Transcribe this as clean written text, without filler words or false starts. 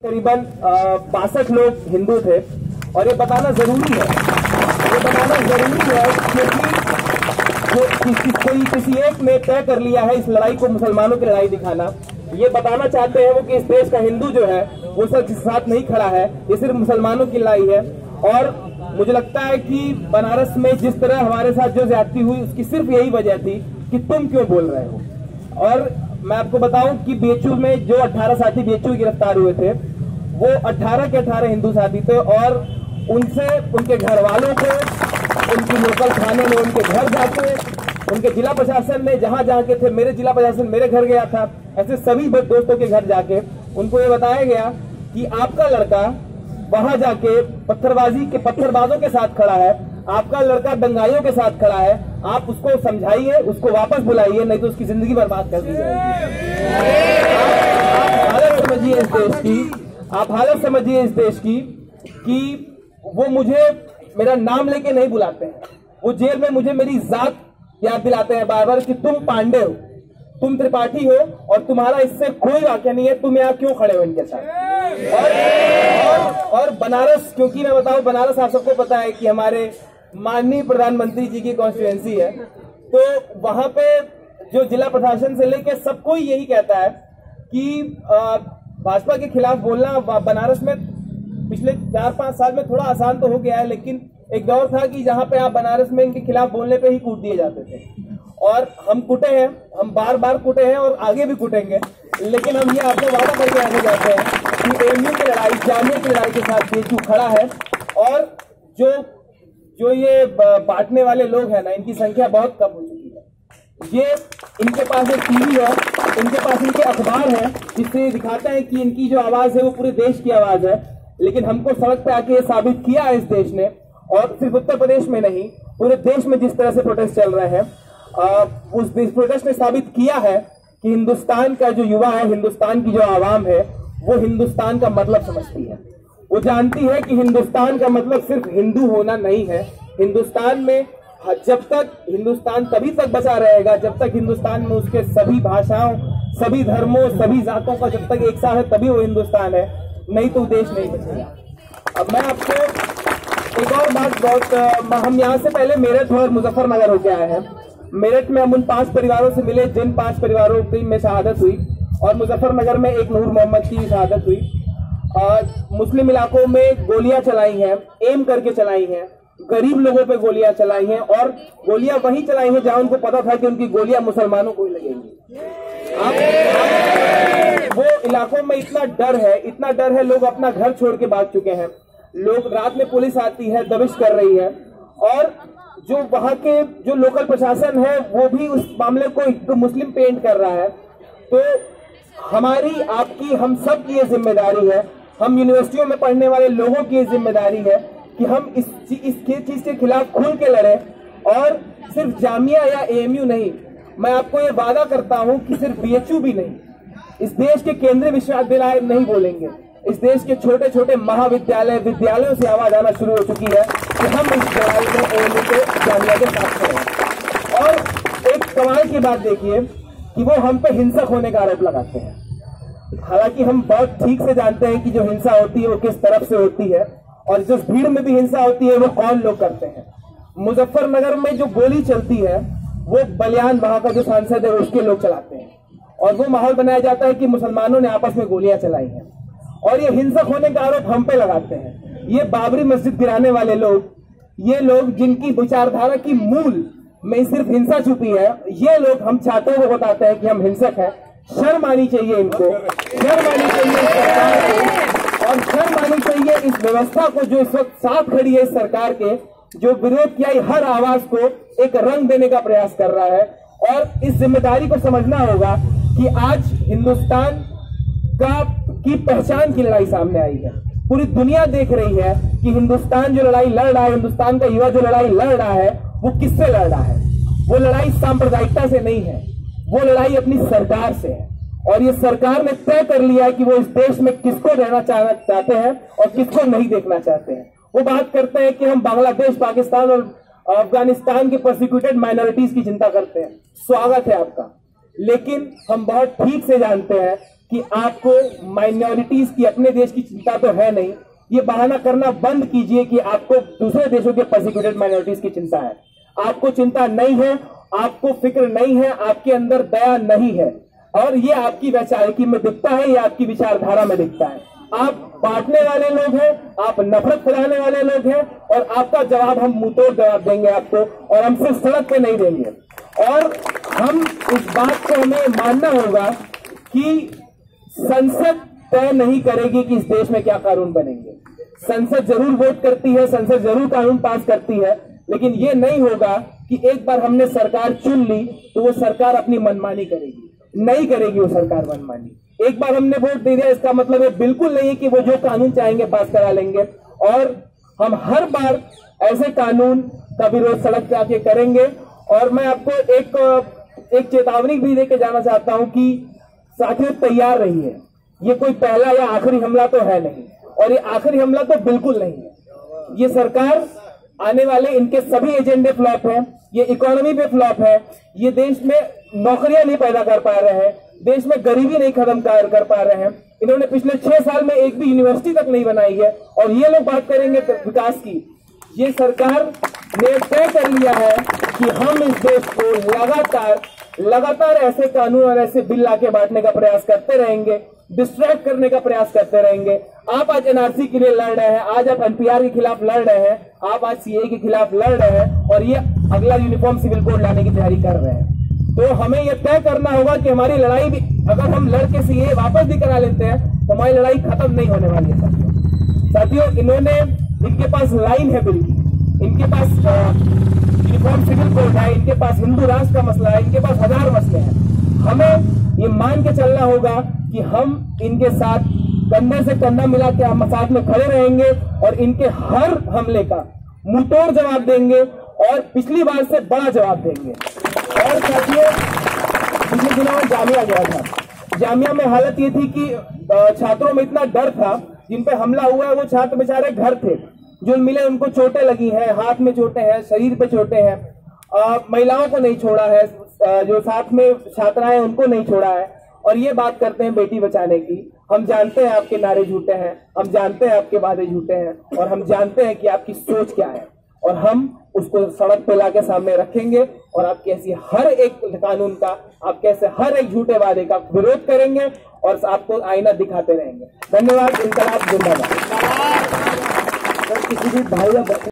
करीबन 62 लोग हिंदू थे और ये बताना जरूरी है, क्योंकि कोई किसी एक ने तय कर लिया है इस लड़ाई को मुसलमानों की लड़ाई दिखाना। ये बताना चाहते हैं वो कि इस देश का हिंदू जो है वो सब साथ नहीं खड़ा है, ये सिर्फ मुसलमानों की लड़ाई है। और मुझे लगता है कि बनारस में जिस तरह हमारे साथ जो ज्यादती हुई उसकी सिर्फ यही वजह थी कि तुम क्यों बोल रहे हो। और मैं आपको बताऊं कि BHU में जो 18 साथी BHU गिरफ्तार हुए थे वो 18 के 18 हिंदू साथी थे और उनसे उनके घर वालों को उनकी लोकल थाने में उनके घर जाके उनके जिला प्रशासन ने जहां जहां के थे, मेरे जिला प्रशासन मेरे घर गया था, ऐसे सभी दोस्तों के घर जाके उनको ये बताया गया कि आपका लड़का वहां जाके पत्थरबाजों के साथ खड़ा है, आपका लड़का दंगाइयों के साथ खड़ा है, आप उसको समझाइए, उसको वापस बुलाइए, नहीं तो उसकी जिंदगी बर्बाद कर दी जाएगी। आप हालत समझिए इस देश की, आप हालत समझिए इस देश की कि वो मुझे मेरा नाम लेके नहीं बुलाते हैं, वो जेल में मुझे मेरी जात याद दिलाते हैं बार बार कि तुम पांडे हो, तुम त्रिपाठी हो और तुम्हारा इससे कोई वाक्य नहीं है, तुम यहाँ क्यों खड़े हो इनके साथ। और बनारस, क्योंकि मैं बताऊं बनारस आप सबको पता है कि हमारे माननीय प्रधानमंत्री जी की कॉन्स्टिट्यूएंसी है, तो वहां पे जो जिला प्रशासन से लेकर सब कोई यही कहता है कि भाजपा के खिलाफ बोलना बनारस में पिछले 4-5 साल में थोड़ा आसान तो हो गया है, लेकिन एक दौर था कि जहां पे आप बनारस में इनके खिलाफ बोलने पे ही कूट दिए जाते थे। और हम कुटे हैं, हम बार बार कुटे हैं और आगे भी कुटेंगे, लेकिन हम ये आपको वादा करके आगे जाते हैं कि AMU की लड़ाई, जामिया की लड़ाई के साथ BHU खड़ा है। और जो ये बांटने वाले लोग हैं ना, इनकी संख्या बहुत कम हो चुकी है। ये इनके पास एक TV है, इनके पास इनके अखबार है जिससे दिखाते हैं कि इनकी जो आवाज है वो पूरे देश की आवाज है, लेकिन हमको सड़क पे आके ये साबित किया है इस देश ने, और सिर्फ उत्तर प्रदेश में नहीं पूरे देश में जिस तरह से प्रोटेस्ट चल रहे हैं, उस प्रोटेस्ट ने साबित किया है कि हिंदुस्तान का जो युवा है, हिंदुस्तान की जो आवाम है, वो हिंदुस्तान का मतलब समझती है। वो जानती है कि हिंदुस्तान का मतलब सिर्फ हिंदू होना नहीं है। हिंदुस्तान में जब तक हिंदुस्तान तभी तक बचा रहेगा जब तक हिंदुस्तान में उसके सभी भाषाओं, सभी धर्मों, सभी जातों का जब तक एक साथ है तभी वो हिंदुस्तान है, नहीं तो देश नहीं बचेगा। अब मैं आपको एक और बात हम यहाँ से पहले मेरठ और मुजफ्फरनगर होके आए हैं। मेरठ में हम उन 5 परिवारों से मिले जिन 5 परिवारों की में शहादत हुई, और मुजफ्फरनगर में एक नूर मोहम्मद की शहादत हुई। मुस्लिम इलाकों में गोलियां चलाई हैं, एम करके चलाई हैं, गरीब लोगों पे गोलियां चलाई हैं, और गोलियां वहीं चलाई हैं जहां उनको पता था कि उनकी गोलियां मुसलमानों को ही लगेंगी। वो इलाकों में इतना डर है, लोग अपना घर छोड़ के भाग चुके हैं। लोग, रात में पुलिस आती है, दबिश कर रही है, और जो वहां के जो लोकल प्रशासन है वो भी उस मामले को एक मुस्लिम पेंट कर रहा है। तो हमारी, आपकी, हम सब की ये जिम्मेदारी है, हम यूनिवर्सिटियों में पढ़ने वाले लोगों की ये जिम्मेदारी है कि हम इस चीज के खिलाफ खुल के लड़े। और सिर्फ जामिया या AMU नहीं, मैं आपको ये वादा करता हूं कि सिर्फ BHU भी नहीं, इस देश के केंद्रीय विश्वविद्यालय नहीं बोलेंगे, इस देश के छोटे छोटे महाविद्यालय, विद्यालयों से आवाज आना शुरू हो चुकी है कि हम इस लड़ाई में AMU के जामिया के साथ खड़े। और एक कमाल की बात देखिए कि वो हम पे हिंसक होने का आरोप लगाते हैं, हालांकि हम बहुत ठीक से जानते हैं कि जो हिंसा होती है वो किस तरफ से होती है, और जिस भीड़ में भी हिंसा होती है वो कौन लोग करते हैं। मुजफ्फरनगर में जो गोली चलती है वो बलियान, वहां का जो सांसद है उसके लोग चलाते हैं, और वो माहौल बनाया जाता है कि मुसलमानों ने आपस में गोलियां चलाई हैं, और ये हिंसक होने का आरोप हम पे लगाते हैं। ये बाबरी मस्जिद गिराने वाले लोग, ये लोग जिनकी विचारधारा की मूल में सिर्फ हिंसा छुपी है, ये लोग हम छात्रों को बताते हैं कि हम हिंसक हैं। शर्म आनी चाहिए इनको, शर्म आनी चाहिए इस सरकार को, और शर्म आनी चाहिए इस व्यवस्था को जो इस वक्त साथ खड़ी है, इस सरकार के जो विरोध किया हर आवाज को एक रंग देने का प्रयास कर रहा है। और इस जिम्मेदारी को समझना होगा कि आज हिंदुस्तान की पहचान की लड़ाई सामने आई है। पूरी दुनिया देख रही है कि हिंदुस्तान जो लड़ाई लड़ रहा है, हिंदुस्तान का युवा जो लड़ाई लड़ रहा है, वो किससे लड़ रहा है। वो लड़ाई सांप्रदायिकता से नहीं है, वो लड़ाई अपनी सरकार से है। और ये सरकार ने तय कर लिया है कि वो इस देश में किसको रहना चाहते हैं और किसको नहीं देखना चाहते हैं। वो बात करते हैं कि हम बांग्लादेश, पाकिस्तान और अफगानिस्तान के प्रोसिक्यूटेड माइनॉरिटीज की चिंता करते हैं। स्वागत है आपका, लेकिन हम बहुत ठीक से जानते हैं कि आपको माइनॉरिटीज की, अपने देश की चिंता तो है नहीं। ये बहाना करना बंद कीजिए कि आपको दूसरे देशों के परसिक्यूटेड माइनॉरिटीज की चिंता है। आपको चिंता नहीं है, आपको फिक्र नहीं है, आपके अंदर दया नहीं है, और ये आपकी वैचारिकी में दिखता है, ये आपकी विचारधारा में दिखता है। आप बांटने वाले लोग हैं, आप नफरत फैलाने वाले लोग हैं, और आपका जवाब हम मुंहतोड़ जवाब देंगे आपको, और हम सिर्फ सड़क पे नहीं देंगे। और हम इस बात को हमें मानना होगा कि संसद तय नहीं करेगी कि इस देश में क्या कानून बनेंगे। संसद जरूर वोट करती है, संसद जरूर कानून पास करती है, लेकिन ये नहीं होगा कि एक बार हमने सरकार चुन ली तो वो सरकार अपनी मनमानी करेगी। नहीं करेगी वो सरकार मनमानी। एक बार हमने वोट दे दिया इसका मतलब ये बिल्कुल नहीं है कि वो जो कानून चाहेंगे पास करा लेंगे। और हम हर बार ऐसे कानून का विरोध सड़क पे आके करेंगे। और मैं आपको एक चेतावनी भी देके जाना चाहता हूं कि साथियों, तैयार रहिए। ये कोई पहला या आखिरी हमला तो है नहीं, और ये आखिरी हमला तो बिल्कुल नहीं है। ये सरकार आने वाले इनके सभी एजेंडे फ्लॉप हैं, ये इकोनॉमी पे फ्लॉप है, ये देश में नौकरियां नहीं पैदा कर पा रहे हैं, देश में गरीबी नहीं खत्म कर पा रहे हैं। इन्होंने पिछले 6 साल में एक भी यूनिवर्सिटी तक नहीं बनाई है, और ये लोग बात करेंगे विकास की। ये सरकार ने तय कर लिया है कि हम इस देश को लगातार ऐसे कानून और ऐसे बिल लाके बांटने का प्रयास करते रहेंगे, डिस्ट्रैक्ट करने का प्रयास करते रहेंगे। आप आज एनआरसी के लिए लड़ रहे हैं, आज आप एनपीआर के खिलाफ लड़ रहे हैं, आप आज सीएए के खिलाफ लड़ रहे हैं, और ये अगला यूनिफॉर्म सिविल कोड लाने की तैयारी कर रहे हैं। तो हमें यह तय करना होगा कि हमारी लड़ाई भी, अगर हम लड़के सीएए वापस भी करा लेते हैं तो हमारी लड़ाई खत्म नहीं होने वाली है। साथियों, इनके पास लाइन है बिल की, इनके पास यूनिफॉर्म सिविल कोड है, इनके पास हिंदू राष्ट्र का मसला है, इनके पास हजार मसले हैं। हमें ये मान के चलना होगा कि हम इनके साथ कंधे से कंधा मिला के हम साथ में खड़े रहेंगे, और इनके हर हमले का मुंहतोड़ जवाब देंगे, और पिछली बार से बड़ा जवाब देंगे। और साथियों, पिछले दिनों में जामिया गया था। जामिया में हालत ये थी कि छात्रों में इतना डर था, जिन पे हमला हुआ है वो छात्र बेचारे घर थे, जो मिले उनको चोटें लगी हैं, हाथ में चोटें हैं, शरीर पे चोटें हैं। महिलाओं को नहीं छोड़ा है, जो साथ में छात्राएं उनको नहीं छोड़ा है, और ये बात करते हैं बेटी बचाने की। हम जानते हैं आपके नारे झूठे हैं, हम जानते हैं आपके वादे झूठे हैं, और हम जानते हैं कि आपकी सोच क्या है, और हम उसको सड़क पे लाके सामने रखेंगे, और आपके ऐसी हर एक कानून का, आपके ऐसे हर एक झूठे वादे का विरोध करेंगे, और आपको आईना दिखाते रहेंगे। धन्यवाद। इंकलाब जिंदाबाद। किसी भी भाई